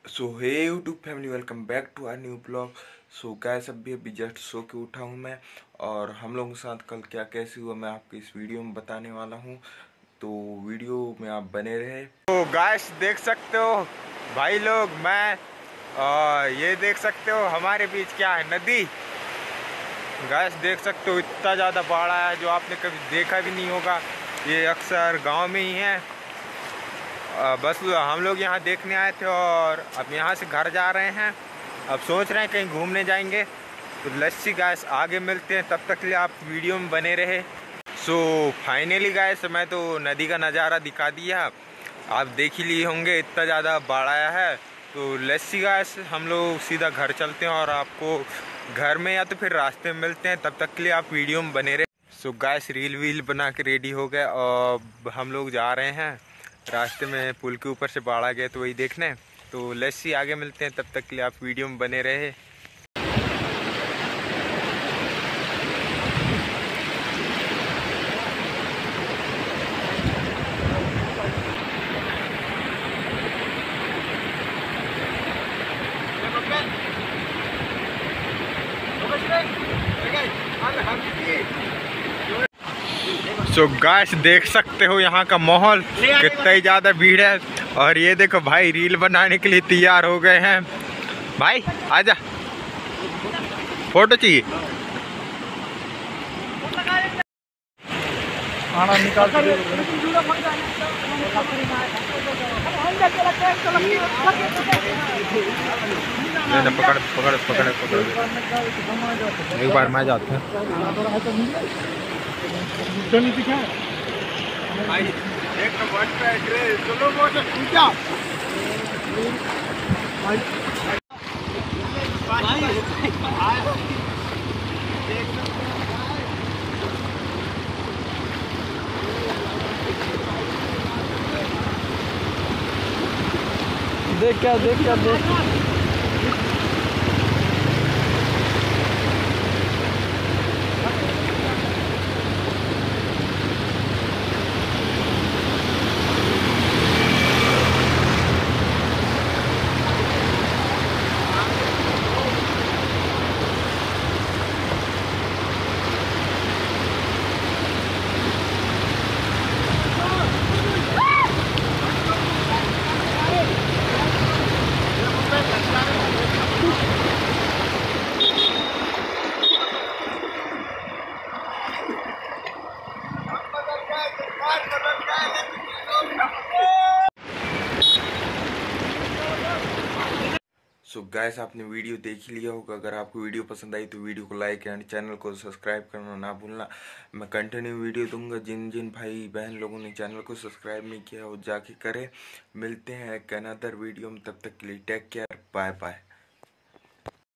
So hey YouTube family, welcome back to our new blog. So guys अभी just सो के उठा हूँ मैं, और हम लोगों के साथ कल क्या कैसे हुआ मैं आपको इस वीडियो में बताने वाला हूँ, तो वीडियो में आप बने रहे। तो गैस देख सकते हो भाई लोग, मैं ये देख सकते हो हमारे बीच क्या है, नदी। गैस देख सकते हो इतना ज़्यादा बाढ़ आया है जो आपने कभी देखा भी नहीं होगा। ये अक्सर गाँव में ही है। बस हम लोग यहाँ देखने आए थे और अब यहाँ से घर जा रहे हैं। अब सोच रहे हैं कहीं घूमने जाएंगे, तो लस्सी गैस आगे मिलते हैं, तब तक के लिए आप वीडियो में बने रहे। सो फाइनली गैस मैं तो नदी का नज़ारा दिखा दिया, आप देख ही लिए होंगे इतना ज़्यादा बाढ़ आया है। तो लस्सी गैस हम लोग सीधा घर चलते हैं और आपको घर में या तो फिर रास्ते में मिलते हैं, तब तक के लिए आप वीडियो में बने रहे। सो गैस रील वील बना के रेडी हो गए और हम लोग जा रहे हैं। रास्ते में पुल के ऊपर से बाढ़ आ गया तो वही देखने। तो लस्सी आगे मिलते हैं, तब तक के लिए आप वीडियो में बने रहे। सो गैस देख सकते हो यहाँ का माहौल कितना ही ज़्यादा भीड़ है। और ये देखो भाई रील बनाने के लिए तैयार हो गए हैं। भाई आजा, फोटो चाहिए। निकाल पकड़ पकड़ पकड़ पकड़, एक बार मैं जाता हूँ। देख क्या सो गैस आपने वीडियो देख ही लिया होगा। अगर आपको वीडियो पसंद आई तो वीडियो को लाइक एंड चैनल को सब्सक्राइब करना ना भूलना। मैं कंटिन्यू वीडियो दूंगा, जिन जिन भाई बहन लोगों ने चैनल को सब्सक्राइब नहीं किया वो जाके करें। मिलते हैं एक अनदर वीडियो में, तब तक के लिए टेक केयर, बाय बाय।